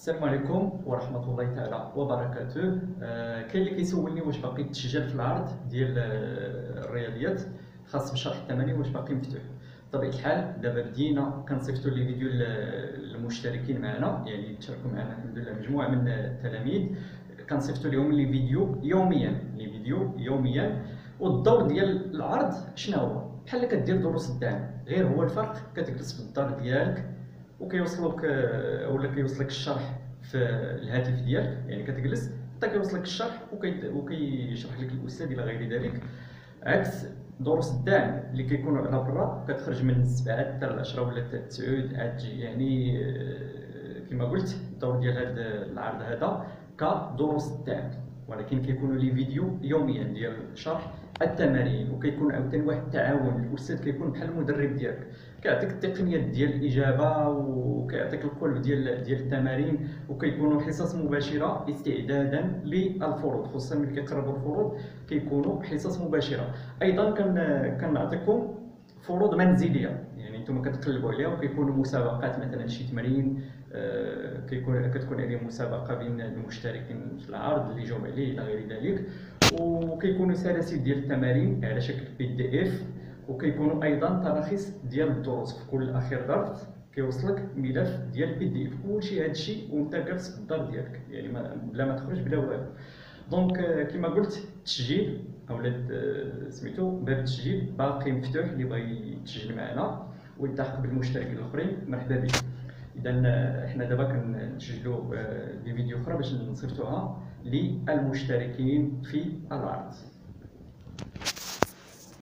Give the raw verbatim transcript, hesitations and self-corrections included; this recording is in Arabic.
السلام عليكم ورحمة الله تعالى وبركاته. آه، كاين اللي كيسولني واش باقي التسجيل في العرض ديال آه، الرياضيات خاص بشرح التمارين واش باقي مفتوح. بطبيعة الحال دابا بدينا كنصيفطوا لي فيديو للمشتركين معنا، يعني تشاركوا معنا الحمد لله مجموعة من التلاميذ، كنصيفطوا لهم لي فيديو يوميا لي فيديو يوميا. والدور ديال العرض شنو هو؟ بحال كدير دروس الدعم، غير هو الفرق كتجلس في الدار ديالك وكيوصلوك ولا كيوصلك الشرح في الهاتف ديالك، يعني كتجلس حتى كيوصلك الشرح وكيشرح لك الاستاذ الى غير ذلك. عكس دروس الدعم اللي كيكونوا على برا كتخرج من سبعة حتى العشرة ولا تسعود عاد تجي، يعني كما قلت الدور ديال هذا العرض هذا كدروس الدعم، ولكن كيكونوا لي فيديو يوميا ديال شرح التمارين، وكيكون عاوتاني واحد التعاون. الاستاذ كيكون بحال المدرب ديالك، كيعطيك التقنيات ديال الاجابه وكيعطيك القلب ديال ديال التمارين، وكيكونوا حصص مباشره استعدادا للفروض، خصوصا ملي كيقربوا الفروض كيكونوا حصص مباشره. ايضا كنعطيكم فروض منزليه، يعني نتوما كتقلبوا عليها، وكيكونوا مسابقات مثلا شي تمرين آه كيكون كتكون عليه مسابقه بين المشتركين في العرض اللي جاوا عليه الى غير ذلك. وكيكونوا سلاسل ديال التمارين على شكل بي دي اف، وكيكونوا ايضا تراخيص ديال الدروس. في كل اخر درس كيوصلك ملف ديال البي دي اف، كلشي هادشي وانت جالس في الدار ديالك، يعني ما بلا ما تخرج بلا والو. دونك كما قلت التسجيل اولا سميتو باب التسجيل باقي مفتوح، اللي بغى يتسجل معنا ويلتحق بالمشتركين الاخرين مرحبا به. اذا احنا دابا كنسجلوا دي فيديو اخرى باش نصيفطوها للمشتركين في العرض.